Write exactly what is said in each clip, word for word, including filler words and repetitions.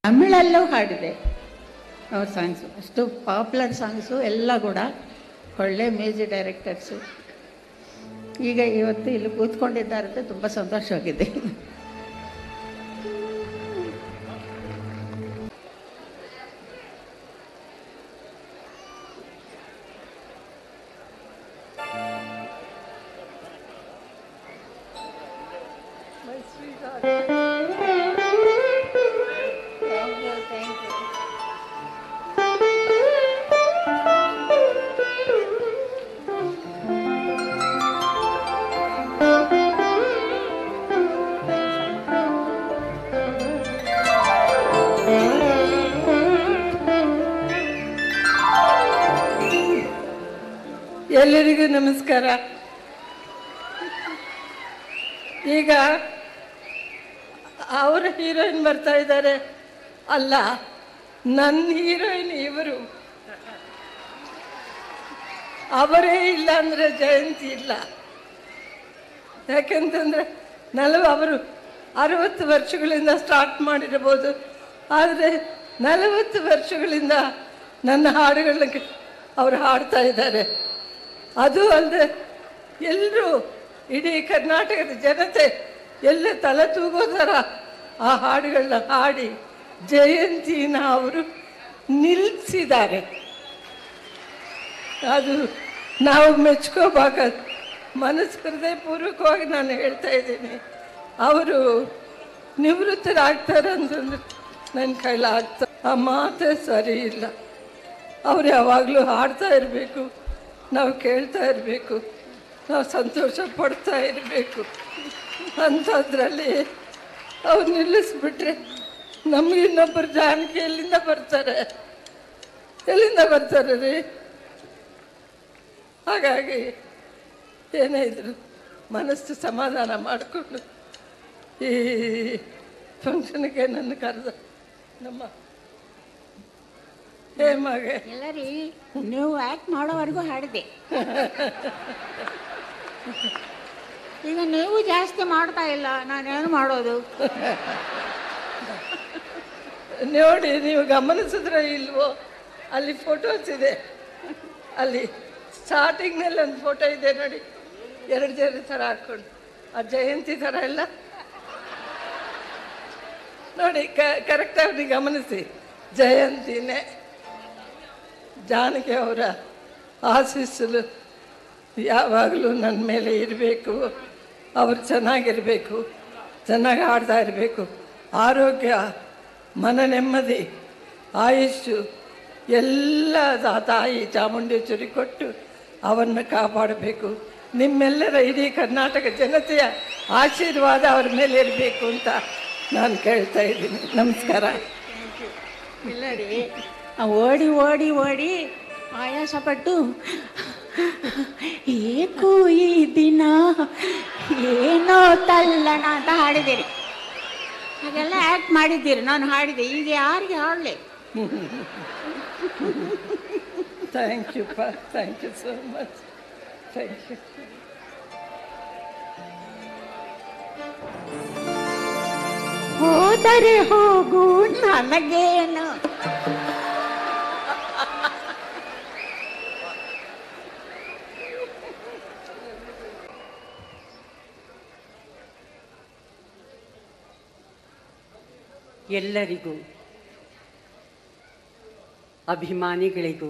ತಮಿಳಲ್ಲೂ ಹಾಡಿದೆ ಅವ್ರ ಸಾಂಗ್ಸು. ಅಷ್ಟು ಪಾಪ್ಯುಲರ್ ಸಾಂಗ್ಸು ಎಲ್ಲ ಕೂಡ ಒಳ್ಳೆ ಮ್ಯೂಸಿಕ್ ಡೈರೆಕ್ಟರ್ಸು. ಈಗ ಇವತ್ತು ಇಲ್ಲಿ ಕೂತ್ಕೊಂಡಿದ್ದಾರೆ ಅಂತ ತುಂಬ ಸಂತೋಷವಾಗಿದೆ. ಎಲ್ಲರಿಗೂ ನಮಸ್ಕಾರ. ಈಗ ಅವರ ಹೀರೋಯಿನ್ ಬರ್ತಾ ಇದ್ದಾರೆ. ಅಲ್ಲ, ನನ್ನ ಹೀರೋಯಿನ್ ಇವರು. ಅವರೇ ಇಲ್ಲ ಅಂದರೆ ಜಯಂತಿ ಇಲ್ಲ. ಯಾಕೆಂತಂದರೆ ನಲವ ಅವರು ಅರವತ್ತು ವರ್ಷಗಳಿಂದ ಸ್ಟಾರ್ಟ್ ಮಾಡಿರ್ಬೋದು, ಆದರೆ ನಲವತ್ತು ವರ್ಷಗಳಿಂದ ನನ್ನ ಹಾಡುಗಳನ್ನ ಅವರು ಹಾಡ್ತಾ ಇದ್ದಾರೆ. ಅದು ಅಲ್ಲದೆ ಎಲ್ಲರೂ, ಇಡೀ ಕರ್ನಾಟಕದ ಜನತೆ ಎಲ್ಲ ತಲೆ ತೂಗೋ ಥರ ಆ ಹಾಡುಗಳನ್ನ ಹಾಡಿ ಜಯಂತಿನ ಅವರು ನಿಲ್ಲಿಸಿದ್ದಾರೆ. ಅದು ನಾವು ಮೆಚ್ಕೋವಾಗ ಮನಸ್ಸು ಹೃದಯಪೂರ್ವಕವಾಗಿ ನಾನು ಹೇಳ್ತಾ ಇದ್ದೀನಿ. ಅವರು ನಿವೃತ್ತರಾಗ್ತಾರೆ ಅಂತಂದ್ರೆ ನನ್ನ ಕೈಲಾಗ್ತಾ ಆ ಮಾತೇ ಸರಿ ಇಲ್ಲ. ಅವ್ರು ಯಾವಾಗಲೂ ಹಾಡ್ತಾ ಇರಬೇಕು, ನಾವು ಕೇಳ್ತಾ ಇರಬೇಕು, ನಾವು ಸಂತೋಷ ಪಡ್ತಾ ಇರಬೇಕು. ಅಂಥದ್ರಲ್ಲಿ ಅವ್ರು ನಿಲ್ಲಿಸ್ಬಿಟ್ರೆ ನಮ್ಗೆ ಇನ್ನೊಬ್ಬರು ಜಾನಕಿ ಎಲ್ಲಿಂದ ಬರ್ತಾರೆ, ಎಲ್ಲಿಂದ ಬರ್ತಾರೆ ರೀ? ಹಾಗಾಗಿ ಏನೇ ಇದ್ರು ಮನಸ್ಸು ಸಮಾಧಾನ ಮಾಡಿಕೊಂಡು ಈ ಫಂಕ್ಷನ್ಗೆ ನನ್ನ ಕರೆದ ನಮ್ಮ ಹೇಮಗೆ ಎಲ್ಲ ರೀ, ನೀವು ಆ್ಯಕ್ಟ್ ಮಾಡೋವರೆಗೂ ಹಾಡಿದೆ. ಈಗ ನೀವು ಜಾಸ್ತಿ ಮಾಡ್ತಾ ಇಲ್ಲ, ನಾನೇನು ಮಾಡೋದು? ನೋಡಿ, ನೀವು ಗಮನಿಸಿದ್ರೆ ಇಲ್ವೋ, ಅಲ್ಲಿ ಫೋಟೋಸ್ ಇದೆ. ಅಲ್ಲಿ ಸ್ಟಾರ್ಟಿಂಗ್ನಲ್ಲಿ ಒಂದು ಫೋಟೋ ಇದೆ ನೋಡಿ, ಎರಡು ಜನ ಥರ ಹಾಕ್ಕೊಂಡು, ಆ ಜಯಂತಿ ಥರ ಎಲ್ಲ ನೋಡಿ. ಕ ಕರೆಕ್ಟಾಗಿ ಗಮನಿಸಿ, ಜಯಂತಿನೇ. ಜಾನಕಿ ಅವರ ಆಶೀಸ್ಸು ಯಾವಾಗಲೂ ನನ್ನ ಮೇಲೆ ಇರಬೇಕು. ಅವರು ಚೆನ್ನಾಗಿರಬೇಕು, ಚೆನ್ನಾಗಿ ಹಾಡ್ತಾ ಇರಬೇಕು. ಆರೋಗ್ಯ, ಮನ ನೆಮ್ಮದಿ, ಆಯುಷ್ಯು ಎಲ್ಲ ತಾಯಿ ಚಾಮುಂಡೇಶ್ವರಿ ಕೊಟ್ಟು ಅವನ್ನ ಕಾಪಾಡಬೇಕು. ನಿಮ್ಮೆಲ್ಲರ ಇಡೀ ಕರ್ನಾಟಕ ಜನತೆಯ ಆಶೀರ್ವಾದ ಅವ್ರ ಮೇಲೆ ಇರಬೇಕು ಅಂತ ನಾನು ಕೇಳ್ತಾ ಇದ್ದೀನಿ. ನಮಸ್ಕಾರ. ಇಲ್ಲ ರೀ, ಓಡಿ ಓಡಿ ಓಡಿ ಆಯಾಸಪಟ್ಟು ಏಕೋ ಈ ದಿನ ಏನೋ ತಲ್ಲಣ ಅಂತ ಹಾಡಿದ್ದೀರಿ. ಹಾಗೆಲ್ಲ ಆ್ಯಕ್ಟ್ ಮಾಡಿದ್ದೀರಿ, ನಾನು ಹಾಡಿದೆ. ಈಗ ಯಾರಿಗೆ ಹಾಡಲಿ? ಥ್ಯಾಂಕ್ ಯು ಪಾ, thank you so much, thank you. ಹೋದರೆ ಹೋಗು ನನಗೇನು, ಎಲ್ಲರಿಗೂ, ಅಭಿಮಾನಿಗಳಿಗೂ,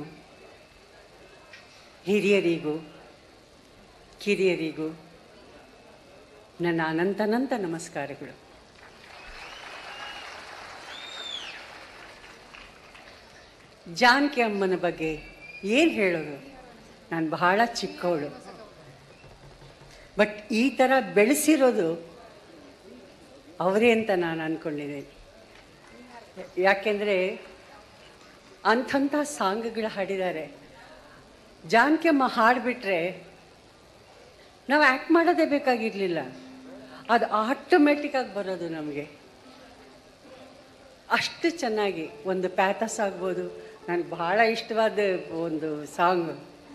ಹಿರಿಯರಿಗೂ ಕಿರಿಯರಿಗೂ ನನ್ನ ಅನಂತನಂತ ನಮಸ್ಕಾರಗಳು. ಜಾನಕಿ ಅಮ್ಮನ ಬಗ್ಗೆ ಏನು ಹೇಳೋದು? ನಾನು ಬಹಳ ಚಿಕ್ಕವಳು, ಬಟ್ ಈ ಥರ ಬೆಳೆಸಿರೋದು ಅವರೇ ಅಂತ ನಾನು ಅಂದ್ಕೊಂಡಿದ್ದೀನಿ. ಯಾಕೆಂದರೆ ಅಂಥಂಥ ಸಾಂಗ್ಗಳು ಹಾಡಿದ್ದಾರೆ. ಜಾನಕಿ ಅಮ್ಮ ಹಾಡಿಬಿಟ್ರೆ ನಾವು ಆ್ಯಕ್ಟ್ ಮಾಡೋದೇ ಬೇಕಾಗಿರಲಿಲ್ಲ, ಅದು ಆಟೋಮೆಟಿಕ್ಕಾಗಿ ಬರೋದು ನಮಗೆ. ಅಷ್ಟು ಚೆನ್ನಾಗಿ ಒಂದು ಪ್ಯಾಥಸ್ ಆಗ್ಬೋದು. ನನಗೆ ಭಾಳ ಇಷ್ಟವಾದ ಒಂದು ಸಾಂಗ್,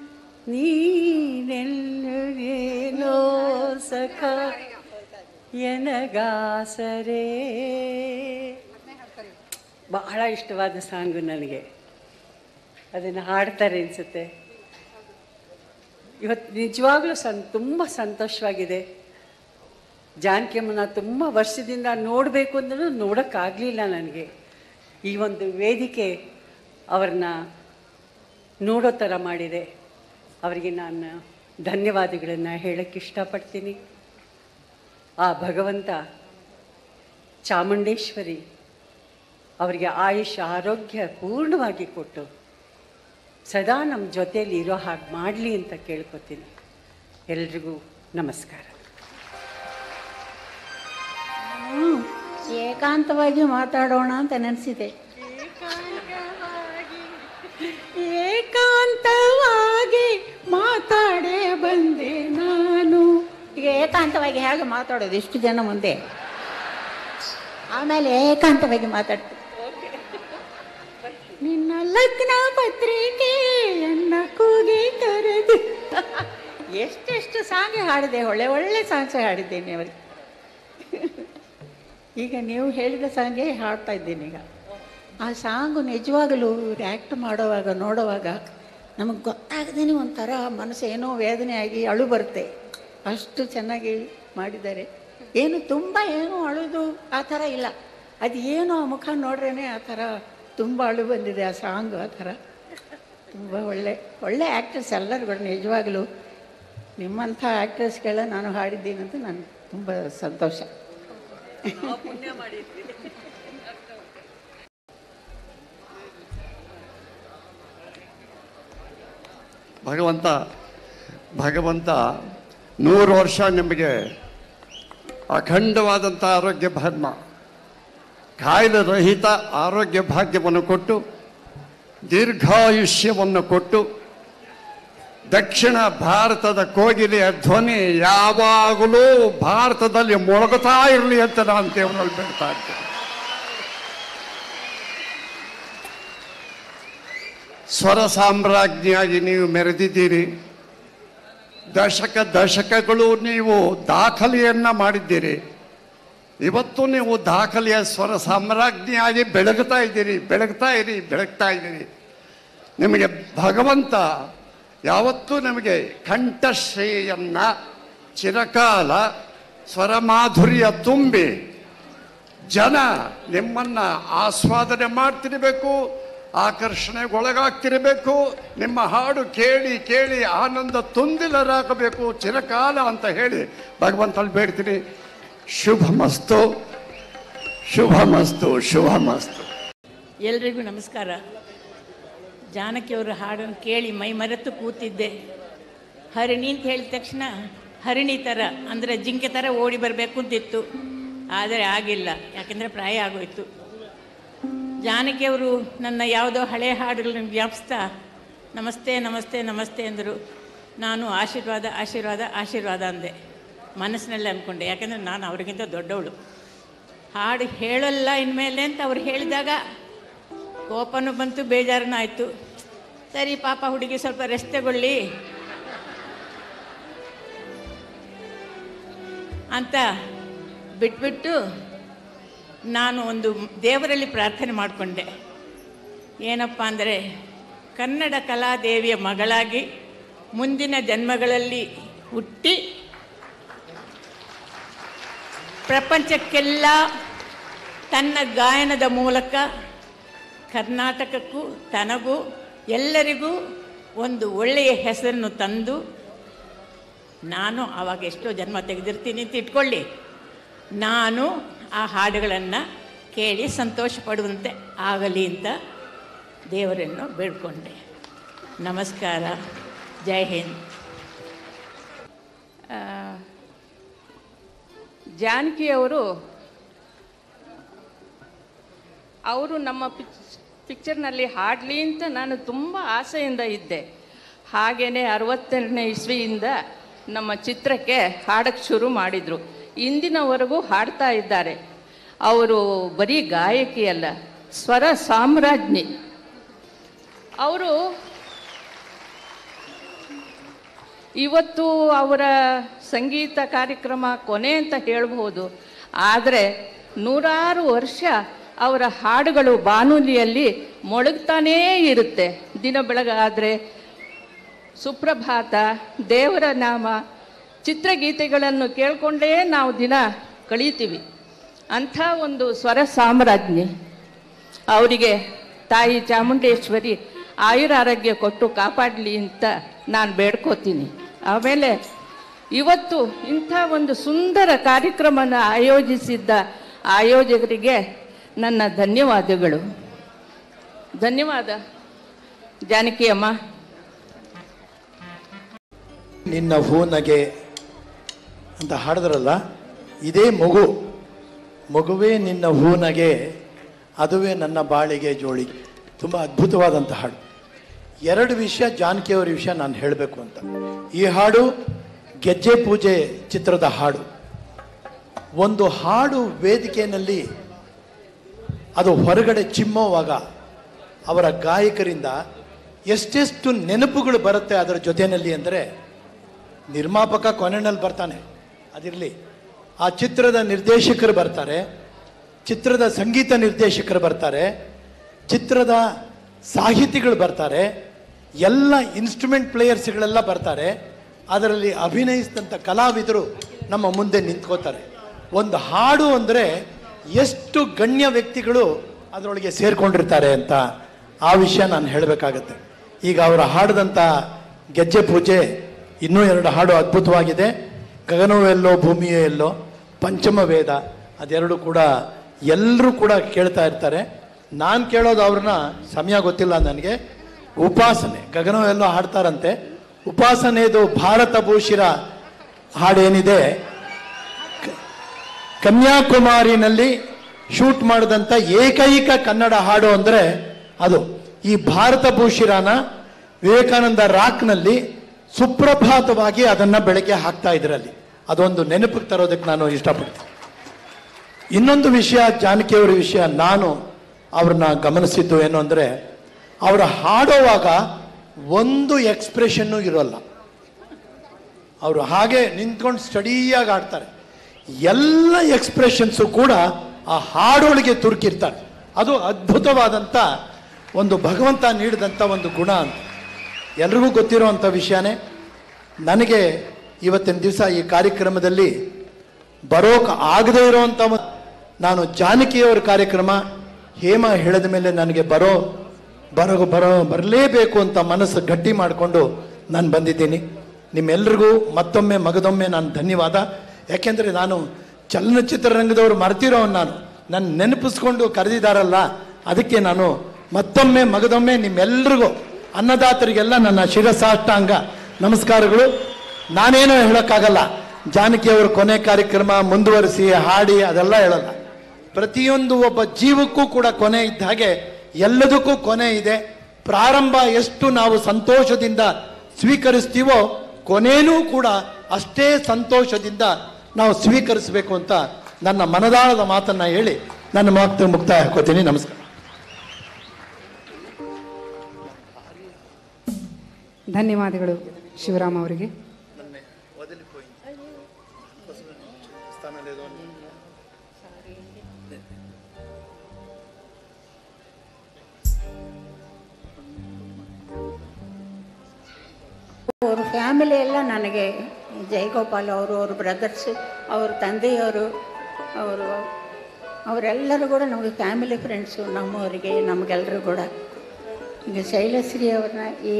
ನೀನೆಲ್ಲವೇನೋ ಸಖ ಎನಗಾಸರೇ, ಬಹಳ ಇಷ್ಟವಾದ ಸಾಂಗು ನನಗೆ. ಅದನ್ನು ಹಾಡ್ತಾರೆ ಅನಿಸುತ್ತೆ. ಇವತ್ತು ನಿಜವಾಗ್ಲೂ ಸಂ ತುಂಬ ಸಂತೋಷವಾಗಿದೆ. ಜಾನಕಿ ಅಮ್ಮನ ತುಂಬ ವರ್ಷದಿಂದ ನೋಡಬೇಕು ಅಂದ್ರೂ ನೋಡೋಕ್ಕಾಗಲಿಲ್ಲ ನನಗೆ. ಈ ಒಂದು ವೇದಿಕೆ ಅವ್ರನ್ನ ನೋಡೋ ಥರ ಮಾಡಿದೆ. ಅವರಿಗೆ ನಾನು ಧನ್ಯವಾದಗಳನ್ನು ಹೇಳೋಕ್ಕೆ ಇಷ್ಟಪಡ್ತೀನಿ. ಆ ಭಗವಂತ ಚಾಮುಂಡೇಶ್ವರಿ ಅವರಿಗೆ ಆಯುಷ್ ಆರೋಗ್ಯ ಪೂರ್ಣವಾಗಿ ಕೊಟ್ಟು ಸದಾ ನಮ್ಮ ಜೊತೆಯಲ್ಲಿ ಇರೋ ಹಾಗೆ ಮಾಡಲಿ ಅಂತ ಕೇಳ್ಕೊತೀನಿ. ಎಲ್ರಿಗೂ ನಮಸ್ಕಾರ. ಏಕಾಂತವಾಗಿ ಮಾತಾಡೋಣ ಅಂತ ನೆನೆಸಿದೆ. ಏಕಾಂತವಾಗಿ ಮಾತಾಡೇ ಬಂದೆ ನಾನು. ಈಗ ಏಕಾಂತವಾಗಿ ಹೇಗೆ ಮಾತಾಡೋದು ಇಷ್ಟು ಜನ ಮುಂದೆ? ಆಮೇಲೆ ಏಕಾಂತವಾಗಿ ಮಾತಾಡ್ತೀನಿ. ನಿನ್ನ ಲಗ್ನ ಪತ್ರಿಕೆ ಎನ್ನ ಕೂಗಿ ಕರೆದು ಎಷ್ಟೆಷ್ಟು ಸಾಂಗ್ ಹಾಡಿದೆ, ಒಳ್ಳೆ ಒಳ್ಳೆ ಸಾಂಗ್ಸ್ ಹಾಡಿದ್ದೇನೆ ಅವರಿಗೆ. ಈಗ ನೀವು ಹೇಳಿದ ಸಾಂಗೇ ಹಾಡ್ತಾ ಇದ್ದೀನಿ. ಈಗ ಆ ಸಾಂಗು ನಿಜವಾಗಲೂ ಆ್ಯಕ್ಟ್ ಮಾಡೋವಾಗ ನೋಡುವಾಗ ನಮಗೆ ಗೊತ್ತಾಗದೇನೆ ಒಂಥರ ಮನಸ್ಸು ಏನೋ ವೇದನೆ ಆಗಿ ಅಳು ಬರುತ್ತೆ. ಅಷ್ಟು ಚೆನ್ನಾಗಿ ಮಾಡಿದ್ದಾರೆ. ಏನು ತುಂಬ ಏನು ಅಳುದು ಆ ಥರ ಇಲ್ಲ. ಅದು ಏನು ಆ ಮುಖ ನೋಡ್ರೇ ಆ ಥರ ತುಂಬ ಅಳು ಬಂದಿದೆ ಆ ಸಾಂಗು. ಆ ಥರ ತುಂಬ ಒಳ್ಳೆ ಒಳ್ಳೆ ಆ್ಯಕ್ಟರ್ಸ್ ಎಲ್ಲರೂ ಕೂಡ. ನಿಜವಾಗಲೂ ನಿಮ್ಮಂಥ ಆ್ಯಕ್ಟರ್ಸ್ಗೆಲ್ಲ ನಾನು ಹಾಡಿದ್ದೀನಿ ಅಂತ ನನಗೆ ತುಂಬ ಸಂತೋಷ. ಭಗವಂತ ಭಗವಂತ ನೂರು ವರ್ಷ ನಿಮಗೆ ಅಖಂಡವಾದಂಥ ಆರೋಗ್ಯ ಭಾಗ್ಯ, ಕಾಯಿಲೆ ರಹಿತ ಆರೋಗ್ಯ ಭಾಗ್ಯವನ್ನು ಕೊಟ್ಟು ದೀರ್ಘಾಯುಷ್ಯವನ್ನು ಕೊಟ್ಟು ದಕ್ಷಿಣ ಭಾರತದ ಕೋಗಿಲೆಯ ಧ್ವನಿ ಯಾವಾಗಲೂ ಭಾರತದಲ್ಲಿ ಮೊಳಗುತ್ತಾ ಇರಲಿ ಅಂತ ನಾನು ದೇವರಲ್ಲಿ ಬೇಡ್ತಾ ಇರ್ತೇನೆ. ಸ್ವರ ಸಾಮ್ರಾಜ್ಞಿಯಾಗಿ ನೀವು ಮೆರೆದಿದ್ದೀರಿ. ದಶಕ ದಶಕಗಳು ನೀವು ದಾಖಲೆಯನ್ನು ಮಾಡಿದ್ದೀರಿ. ಇವತ್ತು ನೀವು ದಾಖಲೆಯ ಸ್ವರ ಸಾಮ್ರಾಜ್ಞಿಯಾಗಿ ಬೆಳಗ್ತಾ ಇದ್ದೀರಿ. ಬೆಳಗ್ತಾ ಇರಿ ಬೆಳಗ್ತಾ ಇದ್ದೀರಿ. ನಿಮಗೆ ಭಗವಂತ ಯಾವತ್ತೂ ನಮಗೆ ಕಂಠಶ್ರೀಯನ್ನು ಚಿರಕಾಲ ಸ್ವರಮಾಧುರ್ಯ ತುಂಬಿ ಜನ ನಿಮ್ಮನ್ನು ಆಸ್ವಾದನೆ ಮಾಡ್ತಿರಬೇಕು, ಆಕರ್ಷಣೆಗೊಳಗಾಗ್ತಿರಬೇಕು. ನಿಮ್ಮ ಹಾಡು ಕೇಳಿ ಕೇಳಿ ಆನಂದ ತುಂದಿಲರಾಗಬೇಕು ಚಿರಕಾಲ ಅಂತ ಹೇಳಿ ಭಗವಂತಲ್ಲಿ ಬೇಡ್ತೀನಿ. ಶುಭಮಸ್ತು ಶುಭಮಸ್ತು ಶುಭಮಸ್ತು. ಎಲ್ರಿಗೂ ನಮಸ್ಕಾರ. ಜಾನಕಿಯವರ ಹಾಡನ್ನು ಕೇಳಿ ಮೈ ಮರೆತು ಕೂತಿದ್ದೆ. ಹರಿಣಿ ಅಂತ ಹೇಳಿದ ತಕ್ಷಣ ಹರಿಣಿ ಥರ ಅಂದರೆ ಜಿಂಕೆ ಥರ ಓಡಿ ಬರಬೇಕು ಅಂತಿತ್ತು. ಆದರೆ ಆಗಿಲ್ಲ, ಯಾಕೆಂದರೆ ಪ್ರಾಯ ಆಗೋಯ್ತು. ಜಾನಕಿಯವರು ನನ್ನ ಯಾವುದೋ ಹಳೆ ಹಾಡುಗಳನ್ನು ಜ್ಞಾಪಿಸ್ತಾ ನಮಸ್ತೆ ನಮಸ್ತೆ ನಮಸ್ತೆ ಅಂದರು. ನಾನು ಆಶೀರ್ವಾದ ಆಶೀರ್ವಾದ ಆಶೀರ್ವಾದ ಅಂದೆ ಮನಸ್ಸಿನಲ್ಲಿ ಅಂದ್ಕೊಂಡೆ. ಯಾಕೆಂದರೆ ನಾನು ಅವ್ರಿಗಿಂತ ದೊಡ್ಡವಳು. ಹಾಡು ಹೇಳಲ್ಲ ಇನ್ಮೇಲೆ ಅಂತ ಅವ್ರು ಹೇಳಿದಾಗ ಕೋಪನೂ ಬಂತು, ಬೇಜಾರನೂ ಆಯಿತು. ಸರಿ ಪಾಪ ಹುಡುಗಿ ಸ್ವಲ್ಪ ರೆಸ್ಟ್ ತಗೊಳ್ಳಿ ಅಂತ ಬಿಟ್ಬಿಟ್ಟು ನಾನು ಒಂದು ದೇವರಲ್ಲಿ ಪ್ರಾರ್ಥನೆ ಮಾಡಿಕೊಂಡೆ. ಏನಪ್ಪ ಅಂದರೆ ಕನ್ನಡ ಕಲಾದೇವಿಯ ಮಗಳಾಗಿ ಮುಂದಿನ ಜನ್ಮಗಳಲ್ಲಿ ಹುಟ್ಟಿ ಪ್ರಪಂಚಕ್ಕೆಲ್ಲ ತನ್ನ ಗಾಯನದ ಮೂಲಕ ಕರ್ನಾಟಕಕ್ಕೂ ತನಗೂ ಎಲ್ಲರಿಗೂ ಒಂದು ಒಳ್ಳೆಯ ಹೆಸರನ್ನು ತಂದು, ನಾನು ಆವಾಗ ಎಷ್ಟೋ ಜನ್ಮ ತೆಗೆದಿರ್ತೀನಿ ಅಂತ ಇಟ್ಕೊಳ್ಳಿ, ನಾನು ಆ ಹಾಡುಗಳನ್ನು ಕೇಳಿ ಸಂತೋಷ ಪಡುವಂತೆ ಆಗಲಿ ಅಂತ ದೇವರನ್ನು ಬೇಡ್ಕೊಂಡೆ. ನಮಸ್ಕಾರ. ಜೈ ಹಿಂದ್. ಜಾನಕಿಯವರು ಅವರು ನಮ್ಮ ಪಿಚ್ ಪಿಕ್ಚರ್ನಲ್ಲಿ ಹಾಡಲಿ ಅಂತ ನಾನು ತುಂಬ ಆಸೆಯಿಂದ ಇದ್ದೆ. ಹಾಗೆಯೇ ಅರವತ್ತೆರಡನೇ ಇಸ್ವಿಯಿಂದ ನಮ್ಮ ಚಿತ್ರಕ್ಕೆ ಹಾಡಕ್ಕೆ ಶುರು ಮಾಡಿದರು. ಇಂದಿನವರೆಗೂ ಹಾಡ್ತಾ ಇದ್ದಾರೆ. ಅವರು ಬರೀ ಗಾಯಕಿ ಅಲ್ಲ, ಸ್ವರ ಸಾಮ್ರಾಜ್ಞಿ. ಅವರು ಇವತ್ತು ಅವರ ಸಂಗೀತ ಕಾರ್ಯಕ್ರಮ ಕೊನೆ ಅಂತ ಹೇಳ್ಬೋದು, ಆದರೆ ನೂರಾರು ವರ್ಷ ಅವರ ಹಾಡುಗಳು ಬಾನುಲಿಯಲ್ಲಿ ಮೊಳಗ್ತಾನೇ ಇರುತ್ತೆ. ದಿನ ಬೆಳಗಾದರೆ ಸುಪ್ರಭಾತ, ದೇವರ ನಾಮ, ಚಿತ್ರಗೀತೆಗಳನ್ನು ಕೇಳಿಕೊಂಡೇ ನಾವು ದಿನ ಕಳೀತೀವಿ. ಅಂಥ ಒಂದು ಸ್ವರ ಸಾಮ್ರಾಜ್ಞಿ. ಅವರಿಗೆ ತಾಯಿ ಚಾಮುಂಡೇಶ್ವರಿ ಆಯುರ ಆರೋಗ್ಯ ಕೊಟ್ಟು ಕಾಪಾಡಲಿ ಅಂತ ನಾನು ಬೇಡ್ಕೋತೀನಿ. ಆಮೇಲೆ ಇವತ್ತು ಇಂಥ ಒಂದು ಸುಂದರ ಕಾರ್ಯಕ್ರಮನ ಆಯೋಜಿಸಿದ್ದ ಆಯೋಜಕರಿಗೆ ನನ್ನ ಧನ್ಯವಾದಗಳು. ಧನ್ಯವಾದ ಜಾನಕಿ ಅಮ್ಮ. ನಿನ್ನ ಹೂನಗೆ ಅಂತ ಹಾಡಿದ್ರಲ್ಲ, ಇದೇ ಮಗು. ಮಗುವೇ ನಿನ್ನ ಹೂನಗೆ, ಅದುವೇ ನನ್ನ ಬಾಳಿಗೆ ಜೋಳಿಗೆ. ತುಂಬ ಅದ್ಭುತವಾದಂಥ ಹಾಡು. ಎರಡು ವಿಷಯ ಜಾನಕಿಯವರ ವಿಷಯ ನಾನು ಹೇಳಬೇಕು ಅಂತ. ಈ ಹಾಡು ಗೆಜ್ಜೆ ಪೂಜೆ ಚಿತ್ರದ ಹಾಡು. ಒಂದು ಹಾಡು ವೇದಿಕೆಯಲ್ಲಿ ಅದು ಹೊರಗಡೆ ಚಿಮ್ಮುವಾಗ ಅವರ ಗಾಯಕರಿಂದ ಎಷ್ಟೆಷ್ಟು ನೆನಪುಗಳು ಬರುತ್ತೆ ಅದರ ಜೊತೆಯಲ್ಲಿ ಅಂದರೆ, ನಿರ್ಮಾಪಕ ಕೊನೆಯಲ್ಲಿ ಬರ್ತಾನೆ, ಅದಿರಲಿ, ಆ ಚಿತ್ರದ ನಿರ್ದೇಶಕರು ಬರ್ತಾರೆ, ಚಿತ್ರದ ಸಂಗೀತ ನಿರ್ದೇಶಕರು ಬರ್ತಾರೆ, ಚಿತ್ರದ ಸಾಹಿತಿಗಳು ಬರ್ತಾರೆ, ಎಲ್ಲ ಇನ್ಸ್ಟ್ರೂಮೆಂಟ್ ಪ್ಲೇಯರ್ಸ್ಗಳೆಲ್ಲ ಬರ್ತಾರೆ. ಅದರಲ್ಲಿ ಅಭಿನಯಿಸಿದಂಥ ಕಲಾವಿದರು ನಮ್ಮ ಮುಂದೆ ನಿಂತ್ಕೋತಾರೆ. ಒಂದು ಹಾಡು ಅಂದರೆ ಎಷ್ಟು ಗಣ್ಯ ವ್ಯಕ್ತಿಗಳು ಅದರೊಳಗೆ ಸೇರಿಕೊಂಡಿರ್ತಾರೆ ಅಂತ ಆ ವಿಷಯ ನಾನು ಹೇಳಬೇಕಾಗತ್ತೆ. ಈಗ ಅವರು ಹಾಡಿದಂಥ ಗೆಜ್ಜೆ ಪೂಜೆ ಇನ್ನೂ ಎರಡು ಹಾಡು ಅದ್ಭುತವಾಗಿದೆ. ಗಗನವೂ ಎಲ್ಲೋ ಭೂಮಿಯೇ ಎಲ್ಲೋ, ಪಂಚಮ ವೇದ, ಅದೆರಡು ಕೂಡ ಎಲ್ಲರೂ ಕೂಡ ಕೇಳ್ತಾ ಇರ್ತಾರೆ. ನಾನು ಕೇಳೋದು ಅವ್ರನ್ನ ಸಮಯ ಗೊತ್ತಿಲ್ಲ ನನಗೆ. ಉಪಾಸನೆ ಗಗನವೂ ಎಲ್ಲೋ ಹಾಡ್ತಾರಂತೆ. ಉಪಾಸನೆದು ಭಾರತ ಭೂಷಿರ ಹಾಡೇನಿದೆ, ಕನ್ಯಾಕುಮಾರಿನಲ್ಲಿ ಶೂಟ್ ಮಾಡಿದಂಥ ಏಕೈಕ ಕನ್ನಡ ಹಾಡು ಅಂದರೆ ಅದು. ಈ ಭಾರತ ಭೂಷಿರಾನ ವಿವೇಕಾನಂದ ರಾಕ್ನಲ್ಲಿ ಸುಪ್ರಭಾತವಾಗಿ ಅದನ್ನು ಬೆಳಗ್ಗೆ ಹಾಕ್ತಾ ಇದ್ರಲ್ಲಿ. ಅದೊಂದು ನೆನಪಿಗೆ ತರೋದಕ್ಕೆ ನಾನು ಇಷ್ಟಪಡ್ತೀನಿ. ಇನ್ನೊಂದು ವಿಷಯ, ಜಾನಕಿಯವರ ವಿಷಯ, ನಾನು ಅವ್ರನ್ನ ಗಮನಿಸಿದ್ದು ಏನು ಅಂದರೆ, ಅವರ ಹಾಡೋವಾಗ ಒಂದು ಎಕ್ಸ್ಪ್ರೆಷನ್ನು ಇರೋಲ್ಲ. ಅವರು ಹಾಗೆ ನಿಂತ್ಕೊಂಡು ಸ್ಟಡಿಯಾಗಿ ಆಡ್ತಾರೆ. ಎಲ್ಲ ಎಕ್ಸ್ಪ್ರೆಷನ್ಸು ಕೂಡ ಆ ಹಾಡೊಳಗೆ ತುರುಕಿರ್ತಾರೆ. ಅದು ಅದ್ಭುತವಾದಂಥ ಒಂದು ಭಗವಂತ ನೀಡಿದಂಥ ಒಂದು ಗುಣ ಅಂತ ಎಲ್ರಿಗೂ ಗೊತ್ತಿರೋವಂಥ ವಿಷಯನೇ. ನನಗೆ ಇವತ್ತಿನ ದಿವಸ ಈ ಕಾರ್ಯಕ್ರಮದಲ್ಲಿ ಬರೋಕೆ ಆಗದೇ ಇರೋವಂಥ, ನಾನು ಜಾನಕಿಯವರ ಕಾರ್ಯಕ್ರಮ ಹೇಮಾ ಹೇಳಿದ ಮೇಲೆ ನನಗೆ ಬರೋ ಬರೋ ಬರೋ ಬರಲೇಬೇಕು ಅಂತ ಮನಸ್ಸು ಗಟ್ಟಿ ಮಾಡಿಕೊಂಡು ನಾನು ಬಂದಿದ್ದೀನಿ. ನಿಮ್ಮೆಲ್ರಿಗೂ ಮತ್ತೊಮ್ಮೆ ಮಗದೊಮ್ಮೆ ನಾನು ಧನ್ಯವಾದ. ಯಾಕೆಂದರೆ ನಾನು ಚಲನಚಿತ್ರರಂಗದವರು ಮರ್ತಿರೋನು, ನಾನು ನನ್ನ ನೆನಪಿಸ್ಕೊಂಡು ಕರೆದಿದ್ದಾರಲ್ಲ, ಅದಕ್ಕೆ ನಾನು ಮತ್ತೊಮ್ಮೆ ಮಗದೊಮ್ಮೆ ನಿಮ್ಮೆಲ್ರಿಗೂ, ಅನ್ನದಾತರಿಗೆಲ್ಲ ನನ್ನ ಶಿರಸಾಷ್ಟಾಂಗ ನಮಸ್ಕಾರಗಳು. ನಾನೇನೋ ಹೇಳೋಕ್ಕಾಗಲ್ಲ. ಜಾನಕಿಯವರ ಕೊನೆ ಕಾರ್ಯಕ್ರಮ ಮುಂದುವರಿಸಿ ಹಾಡಿ ಅದೆಲ್ಲ ಹೇಳಲ್ಲ. ಪ್ರತಿಯೊಂದು ಒಬ್ಬ ಜೀವಕ್ಕೂ ಕೂಡ ಕೊನೆ ಇದ್ದ ಹಾಗೆ ಎಲ್ಲದಕ್ಕೂ ಕೊನೆ ಇದೆ. ಪ್ರಾರಂಭ ಎಷ್ಟು ನಾವು ಸಂತೋಷದಿಂದ ಸ್ವೀಕರಿಸ್ತೀವೋ, ಕೊನೆಯೂ ಕೂಡ ಅಷ್ಟೇ ಸಂತೋಷದಿಂದ ನಾವು ಸ್ವೀಕರಿಸಬೇಕು ಅಂತ ನನ್ನ ಮನದಾಳದ ಮಾತನ್ನು ಹೇಳಿ ನನ್ನ ಮಾತು ಮುಕ್ತಾಯ ಹಾಕೋತೀನಿ. ನಮಸ್ಕಾರ. ಧನ್ಯವಾದಗಳು ಶಿವರಾಮ್ ಅವರಿಗೆ. ಅವ್ರ ಫ್ಯಾಮಿಲಿ ಎಲ್ಲ ನನಗೆ, ಜಯಗೋಪಾಲ್ ಅವರು, ಅವ್ರ ಬ್ರದರ್ಸು, ಅವ್ರ ತಂದೆಯವರು, ಅವರು ಅವರೆಲ್ಲರೂ ಕೂಡ ನಮಗೆ ಫ್ಯಾಮಿಲಿ ಫ್ರೆಂಡ್ಸು, ನಮ್ಮವರಿಗೆ ನಮಗೆಲ್ಲರೂ ಕೂಡ. ಈಗ ಶೈಲಶ್ರೀ ಅವ್ರನ್ನ ಈ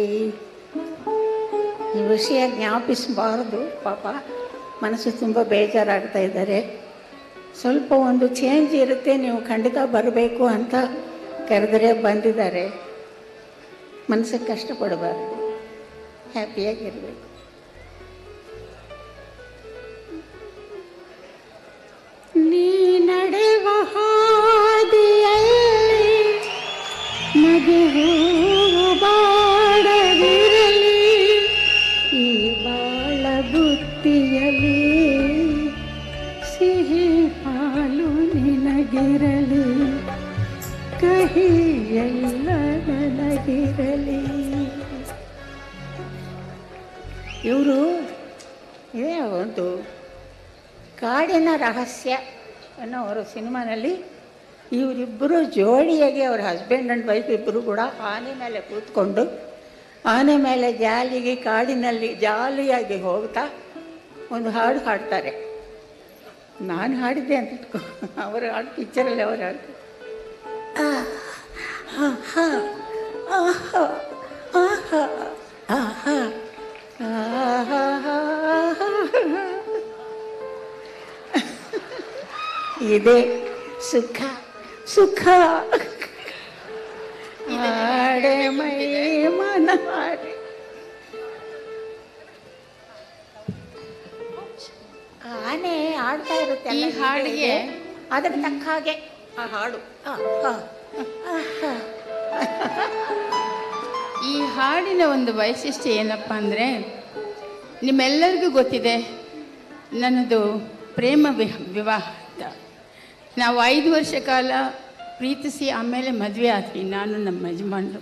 ಈ ವಿಷಯ ಜ್ಞಾಪಿಸಬಾರ್ದು, ಪಾಪ ಮನಸ್ಸು ತುಂಬ ಬೇಜಾರಾಗ್ತಾ ಇದ್ದಾರೆ. ಸ್ವಲ್ಪ ಒಂದು ಚೇಂಜ್ ಇರುತ್ತೆ, ನೀವು ಖಂಡಿತ ಬರಬೇಕು ಅಂತ ಕರೆದರೆ ಬಂದಿದ್ದಾರೆ. ಮನಸ್ಸಿಗೆ ಕಷ್ಟಪಡಬಾರ್ದು, ಹ್ಯಾಪಿಯಾಗಿರಬೇಕು. ನೀ ನಡೆವ ಹಾದಿಯಲ್ಲಿ ನಗೆ ಹೂವು ಬಾಡದಿರಲಿ, ಈ ಬಾಳ ಬುತ್ತಿಯಲ್ಲಿ ಸಿಹಿ ಹಾಲು ನಿನಗಿರಲಿ, ಕಹಿ ಎಲ್ಲ ನನಗಿರಲಿ. ಇವರು ಇದೇ ಒಂದು ಕಾಡಿನ ರಹಸ್ಯ ಅನ್ನೋ ಅವರು ಸಿನಿಮಾನಲ್ಲಿ ಇವರಿಬ್ಬರು ಜೋಡಿಯಾಗಿ ಅವ್ರ ಹಸ್ಬೆಂಡ್ ಆ್ಯಂಡ್ ವೈಫ್ ಇಬ್ಬರು ಕೂಡ ಆನೆ ಮೇಲೆ ಕೂತ್ಕೊಂಡು ಆನೆ ಮೇಲೆ ಜಾಲಿಗೆ ಕಾಡಿನಲ್ಲಿ ಜಾಲಿಯಾಗಿ ಹೋಗ್ತಾ ಒಂದು ಹಾಡು ಹಾಡ್ತಾರೆ. ನಾನು ಹಾಡಿದ್ದೆ ಅಂತ ಇಟ್ಕೊ, ಅವರು ಹಾಡು ಪಿಕ್ಚರಲ್ಲಿ ಅವರು ಹಾಡ್ತಾರೆ. ಆಹಾ ಆಹಾ ಆಹಾ ಆಹಾ ಆಹಾ ಇದೆ ಸುಖ ಸುಖ ಆಡೆ ಮೈ ಮನ ಆಡೆ. ಆನೆ ಆಡ್ತಾ ಇರುತ್ತೆ ಈ ಹಾಡಿಗೆ ಅದರ ತಕ್ಕ ಹಾಗೆ ಆ ಹಾಡು. ಈ ಹಾಡಿನ ಒಂದು ವೈಶಿಷ್ಟ್ಯ ಏನಪ್ಪ ಅಂದರೆ, ನಿಮ್ಮೆಲ್ಲರಿಗೂ ಗೊತ್ತಿದೆ ನನ್ನದು ಪ್ರೇಮ ವಿವಾಹ ಅಂತ. ನಾವು ಐದು ವರ್ಷ ಕಾಲ ಪ್ರೀತಿಸಿ ಆಮೇಲೆ ಮದುವೆ ಆದ್ವಿ, ನಾನು ನಮ್ಮ ಯಜಮಾನರು.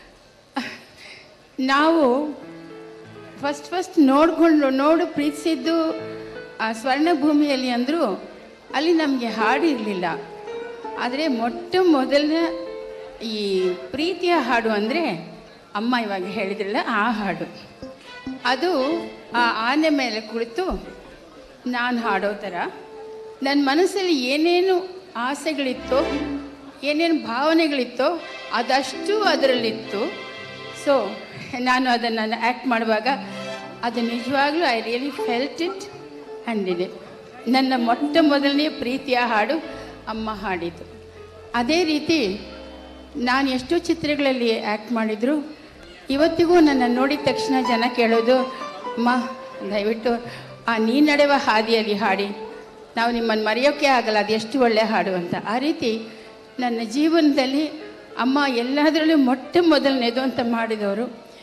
ನಾವು ಫಸ್ಟ್ ಫಸ್ಟ್ ನೋಡಿಕೊಂಡು ನೋಡು ಪ್ರೀತಿಸಿದ್ದು ಆ ಸ್ವರ್ಣಭೂಮಿಯಲ್ಲಿ ಅಂದರೂ ಅಲ್ಲಿ ನಮಗೆ ಹಾಡು ಇರಲಿಲ್ಲ. ಆದರೆ ಮೊಟ್ಟ ಮೊದಲನೇ ಈ ಪ್ರೀತಿಯ ಹಾಡು ಅಂದರೆ ಅಮ್ಮ ಇವಾಗ ಹೇಳಿದ್ರಲ್ಲ ಆ ಹಾಡು. ಅದು ಆ ಆನೆ ಮೇಲೆ ಕುಳಿತು ನಾನು ಹಾಡೋ ಥರ ನನ್ನ ಮನಸ್ಸಲ್ಲಿ ಏನೇನು ಆಸೆಗಳಿತ್ತೋ, ಏನೇನು ಭಾವನೆಗಳಿತ್ತೋ ಅದಷ್ಟು ಅದರಲ್ಲಿತ್ತು. ಸೊ ನಾನು ಅದನ್ನು ಆ್ಯಕ್ಟ್ ಮಾಡುವಾಗ ಅದು ನಿಜವಾಗ್ಲೂ I really felt it and ಇದೆ. ನನ್ನ ಮೊಟ್ಟ ಮೊದಲನೇ ಪ್ರೀತಿಯ ಹಾಡು ಅಮ್ಮ ಹಾಡಿದ್ದು. ಅದೇ ರೀತಿ ನಾನು ಎಷ್ಟೋ ಚಿತ್ರಗಳಲ್ಲಿ ಆ್ಯಕ್ಟ್ ಮಾಡಿದ್ರು. ಇವತ್ತಿಗೂ ನನ್ನ ನೋಡಿದ ತಕ್ಷಣ ಜನ ಕೇಳೋದು, ಅಮ್ಮ ದಯವಿಟ್ಟು ಆ ನೀ ನಡೆಯುವ ಹಾದಿಯಲ್ಲಿ ಹಾಡಿ, ನಾವು ನಿಮ್ಮನ್ನು ಮರೆಯೋಕ್ಕೆ ಆಗಲ್ಲ, ಅದು ಎಷ್ಟು ಒಳ್ಳೆಯ ಹಾಡು ಅಂತ. ಆ ರೀತಿ ನನ್ನ ಜೀವನದಲ್ಲಿ ಅಮ್ಮ ಎಲ್ಲದರಲ್ಲೂ ಮೊಟ್ಟ ಮೊದಲನೇದು ಅಂತ ಮಾಡಿದವರು.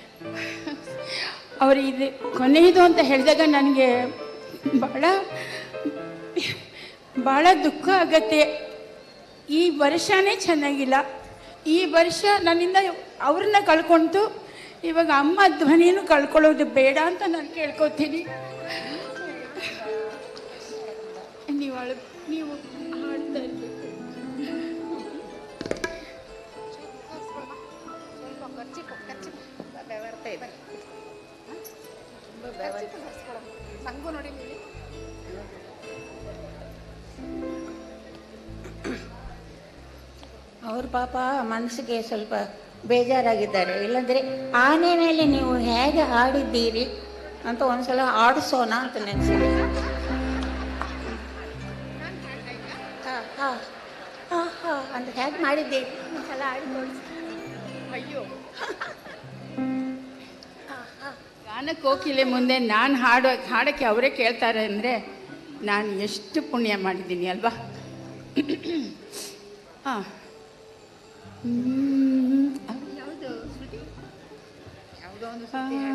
ಅವರು ಇದು ಕೊನೆಯದು ಅಂತ ಹೇಳಿದಾಗ ನನಗೆ ಭಾಳ ಭಾಳ ದುಃಖ ಆಗತ್ತೆ. ಈ ವರ್ಷನೇ ಚೆನ್ನಾಗಿಲ್ಲ, ಈ ವರ್ಷ ನನ್ನಿಂದ ಅವ್ರನ್ನ ಕಳ್ಕೊಳ್ತು, ಇವಾಗ ಅಮ್ಮ ಧ್ವನಿನೂ ಕಳ್ಕೊಳ್ಳೋದು ಬೇಡ ಅಂತ ನಾನು ಕೇಳ್ಕೊತೀನಿ. ನೀವು ಅಳ ನೀವು ಹಾಡ್ತಾ ಇರ್ಬೇಕು. ನಂಗೂ ನೋಡಿ ಅವ್ರ ಪಾಪ ಮನಸ್ಸಿಗೆ ಸ್ವಲ್ಪ ಬೇಜಾರಾಗಿದ್ದಾರೆ. ಇಲ್ಲಾಂದರೆ ಆನೆ ಮೇಲೆ ನೀವು ಹೇಗೆ ಹಾಡಿದ್ದೀರಿ ಅಂತ ಒಂದ್ಸಲ ಆಡಿಸೋಣ ಅಂತ ನೆನೆಸಿದೆ. ಹಾಂ ಹಾಂ ಹಾಂ ಹಾಂ ಅಂತ ಹೇಗೆ ಮಾಡಿದ್ದೀರಿ ಒಂದ್ಸಲ ಹಾಡಿ ತೋರಿಸಿ. ಅಯ್ಯೋ, ಗಾನ ಕೋಕಿಲೆ ಮುಂದೆ ನಾನು ಹಾಡೋ ಹಾಡೋಕ್ಕೆ ಅವರೇ ಕೇಳ್ತಾರೆ ಅಂದರೆ ನಾನು ಎಷ್ಟು ಪುಣ್ಯ ಮಾಡಿದ್ದೀನಿ ಅಲ್ವಾ. ಹಾಂ, ಯಾವುದು ಯಾವುದೋ ಒಂದು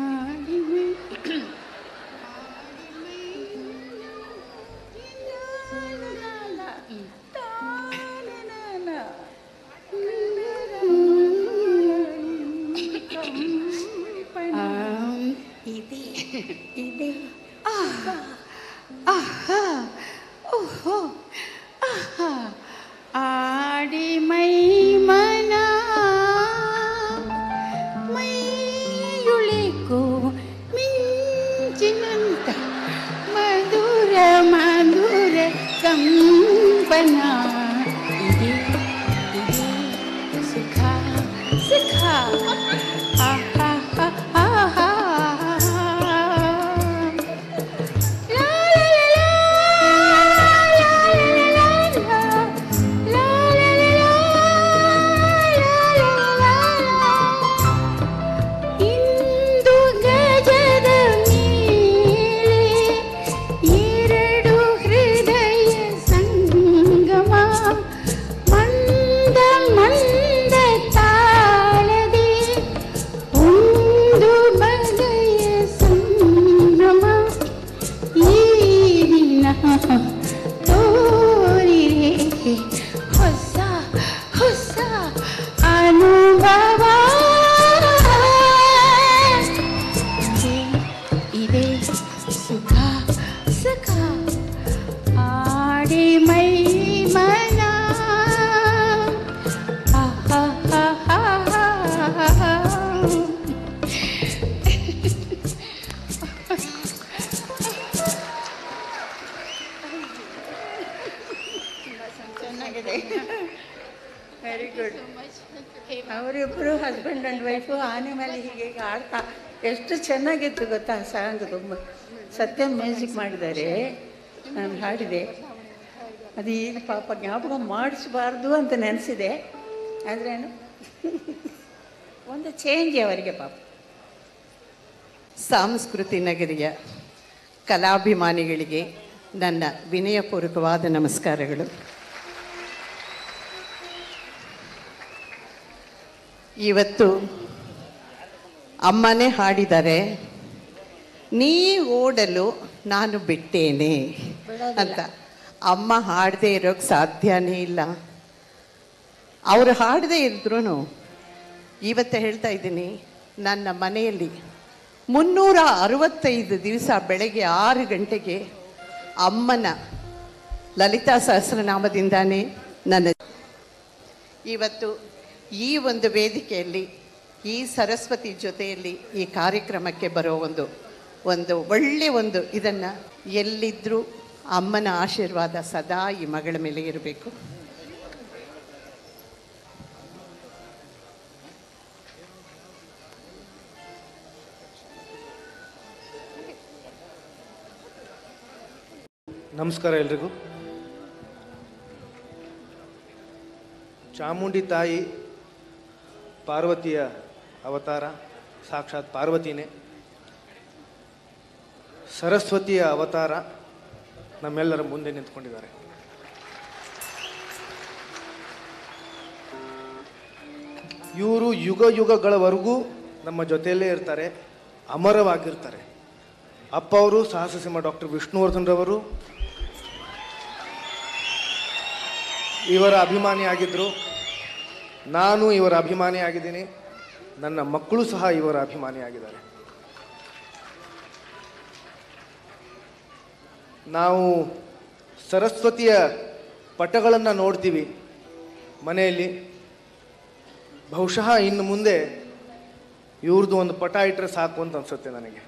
ಇದೆ ಇದೆ ಆಹಾ ಆಹಾ ಓಹೋ ಆಹಾ ಆಡಿ ಮೈ ಮನ ಮೈಯುಳಿಕೋ ಮಿಂಚಿನಂತ ಮಧುರ ಮಧುರ ಕಂಪನ ಇದೆ ಇದೆ ಸುಖ ಸುಖ ಆಹಾ ಆಹಾ ಅವರಿಬ್ಬರು ಹಸ್ಬೆಂಡ್ ಆ್ಯಂಡ್ ವೈಫು ಆನೆ ಮೇಲೆ ಹೀಗೆ ಹೀಗೆ ಆಡ್ತಾ ಎಷ್ಟು ಚೆನ್ನಾಗಿತ್ತು ಗೊತ್ತಾ ಸಾಂಗ್. ತುಂಬ ಸತ್ಯ ಮ್ಯೂಸಿಕ್ ಮಾಡಿದ್ದಾರೆ. ನಾನು ಹಾಡಿದೆ. ಅದು ಈಗ ಪಾಪ ಜ್ಞಾಪಕ ಮಾಡಿಸಬಾರ್ದು ಅಂತ ನೆನೆಸಿದೆ. ಆದ್ರೇನು ಒಂದು ಚೇಂಜ್ ಅವರಿಗೆ ಪಾಪ. ಸಾಂಸ್ಕೃತಿ ನಗರಿಯ ಕಲಾಭಿಮಾನಿಗಳಿಗೆ ನನ್ನ ವಿನಯಪೂರ್ವಕವಾದ ನಮಸ್ಕಾರಗಳು. ಇವತ್ತು ಅಮ್ಮನೇ ಹಾಡಿದ್ದಾರೆ, ನೀ ಓಡಲು ನಾನು ಬಿಟ್ಟೇನೆ ಅಂತ. ಅಮ್ಮ ಹಾಡದೇ ಇರೋಕ್ಕೆ ಸಾಧ್ಯನೇ ಇಲ್ಲ. ಅವರು ಹಾಡದೇ ಇದ್ರೂ ಇವತ್ತು ಹೇಳ್ತಾ ಇದ್ದೀನಿ, ನನ್ನ ಮನೆಯಲ್ಲಿ ಮುನ್ನೂರ ಅರವತ್ತೈದು ದಿವಸ ಬೆಳಗ್ಗೆ ಆರು ಗಂಟೆಗೆ ಅಮ್ಮನ ಲಲಿತಾ ಸಹಸ್ರನಾಮದಿಂದಾನೇ ನನ್ನ ಇವತ್ತು ಈ ಒಂದು ವೇದಿಕೆಯಲ್ಲಿ ಈ ಸರಸ್ವತಿ ಜೊತೆಯಲ್ಲಿ ಈ ಕಾರ್ಯಕ್ರಮಕ್ಕೆ ಬರೋ ಒಂದು ಒಂದು ಒಳ್ಳೆಯ ಒಂದು ಇದನ್ನು ಎಲ್ಲಿದ್ದರೂ ಅಮ್ಮನ ಆಶೀರ್ವಾದ ಸದಾ ಈ ಮಗಳ ಮೇಲೆ ಇರಬೇಕು. ನಮಸ್ಕಾರ ಎಲ್ರಿಗೂ. ಚಾಮುಂಡಿ ತಾಯಿ ಪಾರ್ವತಿಯ ಅವತಾರ, ಸಾಕ್ಷಾತ್ ಪಾರ್ವತಿನೇ. ಸರಸ್ವತಿಯ ಅವತಾರ ನಮ್ಮೆಲ್ಲರ ಮುಂದೆ ನಿಂತ್ಕೊಂಡಿದ್ದಾರೆ. ಇವರು ಯುಗ ಯುಗಗಳವರೆಗೂ ನಮ್ಮ ಜೊತೆಯಲ್ಲೇ ಇರ್ತಾರೆ, ಅಮರವಾಗಿರ್ತಾರೆ. ಅಪ್ಪ ಅವರು ಸಾಹಸ ಸಿಂಹ ಡಾಕ್ಟರ್ ವಿಷ್ಣುವರ್ಧನ್ ರವರು ಇವರ ಅಭಿಮಾನಿ ಆಗಿದ್ದರು. ನಾನು ಇವರ ಅಭಿಮಾನಿ ಆಗಿದ್ದೀನಿ. ನನ್ನ ಮಕ್ಕಳು ಸಹ ಇವರ ಅಭಿಮಾನಿ ಆಗಿದ್ದಾರೆ. ನಾವು ಸರಸ್ವತಿಯ ಪಟಗಳನ್ನು ನೋಡ್ತೀವಿ ಮನೆಯಲ್ಲಿ. ಬಹುಶಃ ಇನ್ನು ಮುಂದೆ ಇವ್ರದ್ದು ಒಂದು ಪಟ ಇಟ್ಟರೆ ಸಾಕು ಅಂತ ಅನ್ಸುತ್ತೆ ನನಗೆ.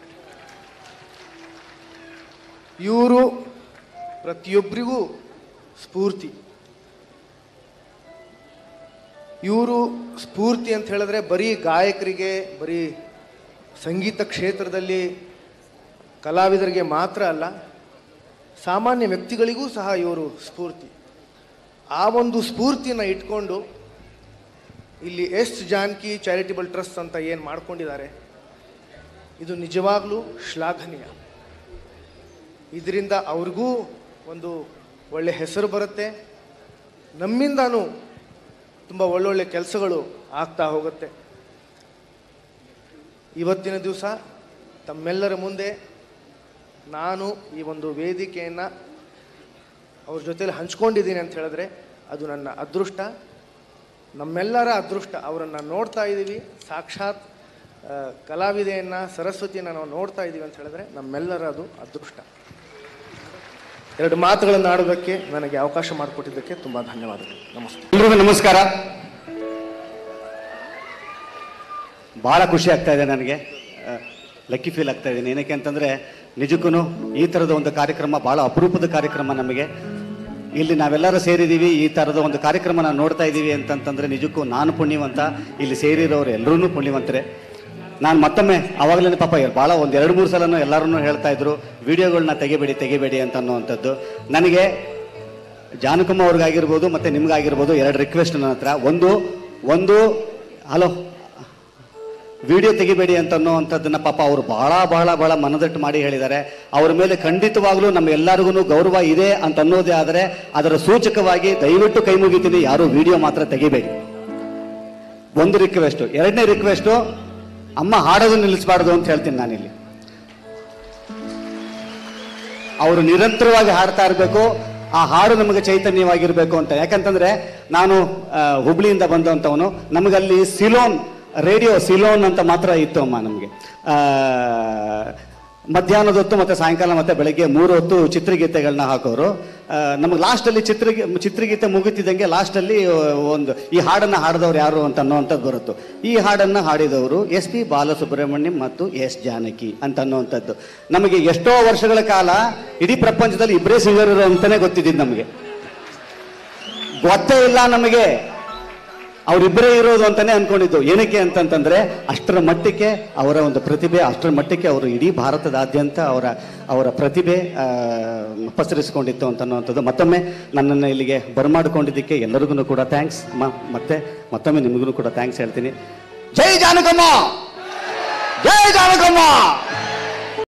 ಇವರು ಪ್ರತಿಯೊಬ್ಬರಿಗೂ ಸ್ಫೂರ್ತಿ. ಇವರು ಸ್ಫೂರ್ತಿ ಅಂತ ಹೇಳಿದ್ರೆ ಬರೀ ಗಾಯಕರಿಗೆ, ಬರೀ ಸಂಗೀತ ಕ್ಷೇತ್ರದಲ್ಲಿ ಕಲಾವಿದರಿಗೆ ಮಾತ್ರ ಅಲ್ಲ, ಸಾಮಾನ್ಯ ವ್ಯಕ್ತಿಗಳಿಗೂ ಸಹ ಇವರು ಸ್ಫೂರ್ತಿ. ಆ ಒಂದು ಸ್ಫೂರ್ತಿಯನ್ನು ಇಟ್ಕೊಂಡು ಇಲ್ಲಿ ಎಸ್ ಜಾನಕಿ ಚಾರಿಟಬಲ್ ಟ್ರಸ್ಟ್ ಅಂತ ಏನು ಮಾಡ್ಕೊಂಡಿದ್ದಾರೆ, ಇದು ನಿಜವಾಗ್ಲೂ ಶ್ಲಾಘನೀಯ. ಇದರಿಂದ ಅವ್ರಿಗೂ ಒಂದು ಒಳ್ಳೆ ಹೆಸರು ಬರುತ್ತೆ, ನಮ್ಮಿಂದನೂ ತುಂಬ ಒಳ್ಳೊಳ್ಳೆ ಕೆಲಸಗಳು ಆಗ್ತಾ ಹೋಗುತ್ತೆ. ಇವತ್ತಿನ ದಿವಸ ತಮ್ಮೆಲ್ಲರ ಮುಂದೆ ನಾನು ಈ ಒಂದು ವೇದಿಕೆಯನ್ನು ಅವ್ರ ಜೊತೆಲಿ ಹಂಚ್ಕೊಂಡಿದ್ದೀನಿ ಅಂತ ಹೇಳಿದ್ರೆ ಅದು ನನ್ನ ಅದೃಷ್ಟ, ನಮ್ಮೆಲ್ಲರ ಅದೃಷ್ಟ. ಅವರನ್ನು ನೋಡ್ತಾ ಇದ್ದೀವಿ, ಸಾಕ್ಷಾತ್ ಕಲಾವಿದೆಯನ್ನು, ಸರಸ್ವತಿಯನ್ನು ನಾವು ನೋಡ್ತಾ ಇದ್ದೀವಿ ಅಂತ ಹೇಳಿದ್ರೆ ನಮ್ಮೆಲ್ಲರ ಅದು ಅದೃಷ್ಟ. ಎರಡು ಮಾತುಗಳನ್ನು ಆಡೋದಕ್ಕೆ ನನಗೆ ಅವಕಾಶ ಮಾಡಿಕೊಟ್ಟಿದ್ದಕ್ಕೆ ತುಂಬ ಧನ್ಯವಾದಗಳು. ನಮಸ್ತೆ. ಎಲ್ರಿಗೂ ನಮಸ್ಕಾರ. ಭಾಳ ಖುಷಿ ಆಗ್ತಾ ಇದೆ ನನಗೆ, ಲಕ್ಕಿ ಫೀಲ್ ಆಗ್ತಾ ಇದ್ದೀನಿ. ಏನಕ್ಕೆ ಅಂತಂದರೆ ನಿಜಕ್ಕೂ ಈ ಥರದ ಒಂದು ಕಾರ್ಯಕ್ರಮ ಭಾಳ ಅಪರೂಪದ ಕಾರ್ಯಕ್ರಮ ನಮಗೆ. ಇಲ್ಲಿ ನಾವೆಲ್ಲರೂ ಸೇರಿದ್ದೀವಿ, ಈ ಥರದ ಒಂದು ಕಾರ್ಯಕ್ರಮ ನಾವು ನೋಡ್ತಾ ಇದ್ದೀವಿ ಅಂತಂತಂದರೆ ನಿಜಕ್ಕೂ ನಾನು ಪುಣ್ಯವಂತ, ಇಲ್ಲಿ ಸೇರಿರೋರು ಎಲ್ಲರೂ ಪುಣ್ಯವಂತರೇ. ನಾನು ಮತ್ತೊಮ್ಮೆ ಆವಾಗಲೇ ಪಾಪ ಭಾಳ ಒಂದು ಎರಡು ಮೂರು ಸಲನೂ ಎಲ್ಲರೂ ಹೇಳ್ತಾ ಇದ್ರು ವಿಡಿಯೋಗಳನ್ನ ತೆಗಿಬೇಡಿ ತೆಗಿಬೇಡಿ ಅಂತ ಅನ್ನುವಂಥದ್ದು. ನನಗೆ ಜಾನಕಮ್ಮ ಅವ್ರಿಗಾಗಿರ್ಬೋದು ಮತ್ತು ನಿಮ್ಗಾಗಿರ್ಬೋದು ಎರಡು ರಿಕ್ವೆಸ್ಟ್ ನನ್ನ ಹತ್ರ. ಒಂದು ಒಂದು ಹಲೋ ವಿಡಿಯೋ ತೆಗಿಬೇಡಿ ಅಂತ ಅನ್ನೋವಂಥದ್ದನ್ನು ಪಾಪ ಅವರು ಭಾಳ ಭಾಳ ಭಾಳ ಮನದಟ್ಟು ಮಾಡಿ ಹೇಳಿದ್ದಾರೆ. ಅವರ ಮೇಲೆ ಖಂಡಿತವಾಗ್ಲೂ ನಮ್ಮ ಎಲ್ಲರಿಗೂ ಗೌರವ ಇದೆ ಅಂತ ಅನ್ನೋದೇ ಆದರೆ ಅದರ ಸೂಚಕವಾಗಿ ದಯವಿಟ್ಟು ಕೈ ಮುಗಿತೀನಿ, ಯಾರೂ ವಿಡಿಯೋ ಮಾತ್ರ ತೆಗಿಬೇಡಿ. ಒಂದು ರಿಕ್ವೆಸ್ಟು. ಎರಡನೇ ರಿಕ್ವೆಸ್ಟು, ಅಮ್ಮ ಹಾಡೋದು ನಿಲ್ಲಿಸಬಾರ್ದು ಅಂತ ಹೇಳ್ತೀನಿ ನಾನಿಲ್ಲಿ. ಅವರು ನಿರಂತರವಾಗಿ ಹಾಡ್ತಾ ಇರಬೇಕು, ಆ ಹಾಡು ನಮಗೆ ಚೈತನ್ಯವಾಗಿರಬೇಕು ಅಂತ. ಯಾಕಂತಂದ್ರೆ ನಾನು ಹುಬ್ಳಿಯಿಂದ ಬಂದಂಥವನು, ನಮಗಲ್ಲಿ ಸಿಲೋನ್ ರೇಡಿಯೋ ಸಿಲೋನ್ ಅಂತ ಮಾತ್ರ ಇತ್ತು ಅಮ್ಮ ನಮಗೆ. ಮಧ್ಯಾಹ್ನದ ಹೊತ್ತು ಮತ್ತು ಸಾಯಂಕಾಲ ಮತ್ತು ಬೆಳಗ್ಗೆ ಮೂರು ಹೊತ್ತು ಚಿತ್ರಗೀತೆಗಳನ್ನ ಹಾಕೋರು. ನಮಗೆ ಲಾಸ್ಟಲ್ಲಿ ಚಿತ್ರ ಚಿತ್ರಗೀತೆ ಮುಗಿತಿದ್ದಂಗೆ ಲಾಸ್ಟಲ್ಲಿ ಒಂದು ಈ ಹಾಡನ್ನು ಹಾಡಿದವ್ರು ಯಾರು ಅಂತ ಅನ್ನೋವಂಥದ್ದು ಬರುತ್ತು. ಈ ಹಾಡನ್ನು ಹಾಡಿದವರು ಎಸ್ ಪಿ ಬಾಲಸುಬ್ರಹ್ಮಣ್ಯಂ ಮತ್ತು ಎಸ್ ಜಾನಕಿ ಅಂತ ಅನ್ನೋವಂಥದ್ದು. ನಮಗೆ ಎಷ್ಟೋ ವರ್ಷಗಳ ಕಾಲ ಇಡೀ ಪ್ರಪಂಚದಲ್ಲಿ ಇಬ್ಬರೇ ಸಿಂಗರ್ ಅಂತಲೇ ಗೊತ್ತಿದ್ದು, ನಮಗೆ ಗೊತ್ತೇ ಇಲ್ಲ ನಮಗೆ ಅವರಿಬ್ಬರೇ ಇರೋದು ಅಂತಾನೆ ಅನ್ಕೊಂಡಿದ್ದು. ಏನಕ್ಕೆ ಅಂತಂತಂದ್ರೆ ಅಷ್ಟರ ಮಟ್ಟಕ್ಕೆ ಅವರ ಒಂದು ಪ್ರತಿಭೆ, ಅಷ್ಟರ ಮಟ್ಟಕ್ಕೆ ಅವರು ಇಡೀ ಭಾರತದಾದ್ಯಂತ ಅವರ ಅವರ ಪ್ರತಿಭೆ ಪಸರಿಸಿಕೊಂಡಿತ್ತು ಅಂತನ್ನುವಂಥದ್ದು. ಮತ್ತೊಮ್ಮೆ ನನ್ನನ್ನು ಇಲ್ಲಿಗೆ ಬರಮಾಡಿಕೊಂಡಿದ್ದಕ್ಕೆ ಎಲ್ಲರಿಗೂ ಕೂಡ ಥ್ಯಾಂಕ್ಸ್. ಮತ್ತೆ ಮತ್ತೊಮ್ಮೆ ನಿಮಗೂ ಕೂಡ ಥ್ಯಾಂಕ್ಸ್ ಹೇಳ್ತೀನಿ. ಜೈ ಜಾನಕಮ್ಮ, ಜೈ ಜಾನಕಮ್ಮ.